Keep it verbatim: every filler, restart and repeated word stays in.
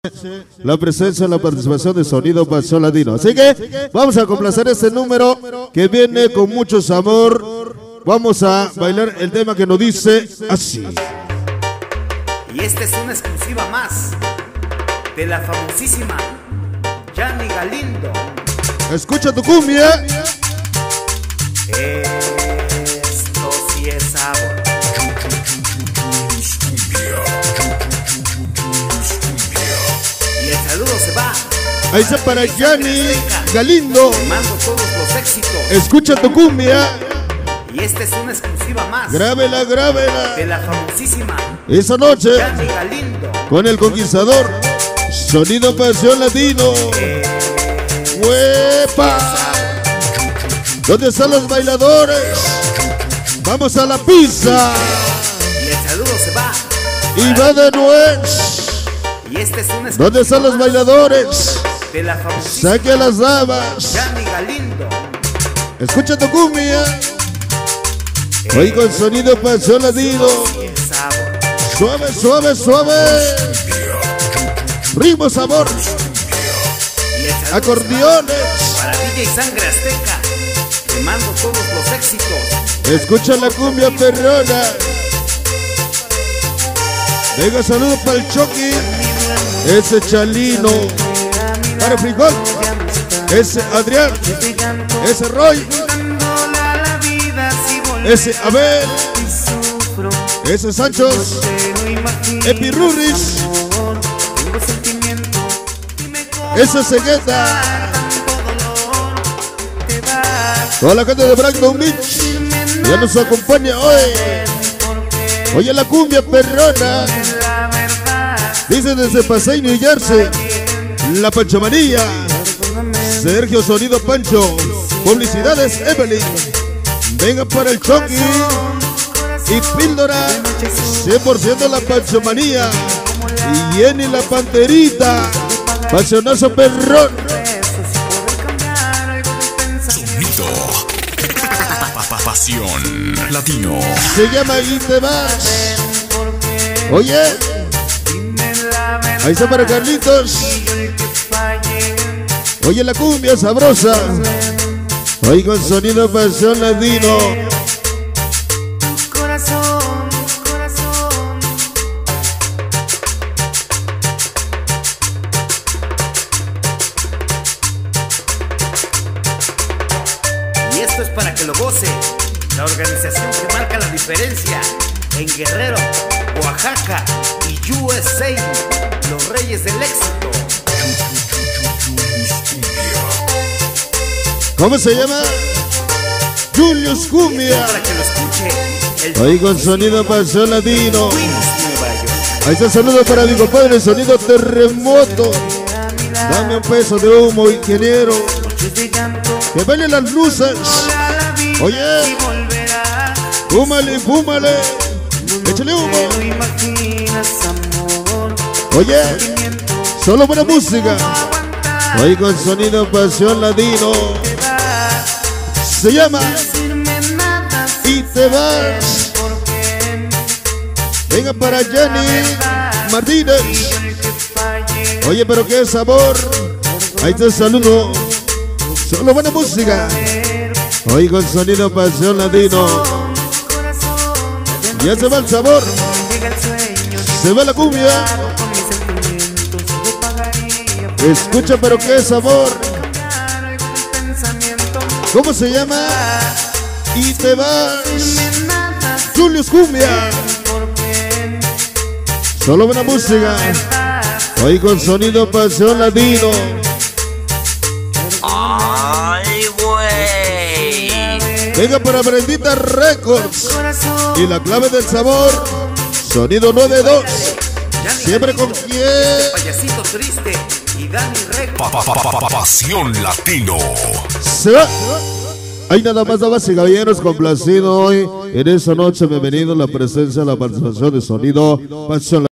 La presencia, la participación de Sonido Pasión Latino. Así que vamos a complacer este número que viene con mucho sabor. Vamos a bailar el tema que nos dice así. Y esta es una exclusiva más de la famosísima Yanni Galindo. Escucha tu cumbia. Esto sí es sabor. Y el saludo se va. Ahí está para Yanni Galindo. Mando todos los éxitos. Escucha tu cumbia. Y esta es una exclusiva más. Grábela, grábela. De la famosísima Esa noche Yanni Galindo. con el conquistador Sonido Pasión Latino. ¡Huepa! ¿Dónde están los bailadores? Vamos a la pizza. Y el saludo se va. Y va de nuez. Y esta es una ¿Dónde están los bailadores? de la famosísima Saque a las damas. Yanni Galindo. Escucha tu cumbia. Hoy con Sonido Pasión Latino. Suave, suave, suave. Ritmo, sabor. Acordeones. Para D J Sangre Azteca, te mando todos los éxitos. Escucha la cumbia perrona. Venga, saludos para el Chucky. Ese Chalino. Para Frijol. Ese Adrián. Ese Roy. Ese Abel. Ese Sanchos. Epirurris. Ese Cegueta. Toda la gente de Brandon Beach ya nos acompaña hoy. Oye la cumbia perrona. Dice desde Pasay, New Jersey, la Panchomanía. Sergio Sonido Pancho. Publicidades Evelyn. Venga para el Chucky. Y Píldora. cien por ciento la Panchomanía. Y Jenny la Panterita. Pasionazo perrón. Sonido Pasión Latino. Se llama Y Te Vas. Oye. Ahí está para Carlitos. Oye la cumbia sabrosa. Hoy con Sonido Pasión Latino. Corazón, corazón. Y esto es para que lo goce la organización que marca la diferencia en Guerrero, Oaxaca y U S A, los reyes del éxito. ¿Cómo se llama? Julius Cumbia. Para que lo escuche el Hoy con Sonido Pasión Latino. Queens, Nueva York. Ahí está, saludo para mi compadre Sonido Terremoto. Dame un peso de humo, ingeniero. Que bailen las luces. Oye, fúmale, fúmale. Échale humo. Oye, solo buena música. Hoy con Sonido Pasión Latino. Se llama Y Te Vas. Venga para Jenny Martínez. Oye, pero qué sabor. Ahí te saludo. Solo buena música. Hoy con Sonido Pasión Latino. Ya se va el sabor. Se va la cumbia. Escucha, pero qué sabor. ¿Cómo se llama? Y Te Vas. Julius Cumbia. Solo buena música. Hoy con Sonido Pasión Latino. Ay, güey. Venga para Brendita Records. Y la clave del sabor. Sonido nueve dos. Siempre con quién. Payasito triste y Dani Records. Pa, pa, pa, pa, Pasión Latino. Se va. Hay nada más, damas y caballeros, complacido hoy en esta noche. Bienvenido a la presencia, la participación de Sonido Pasión Latino.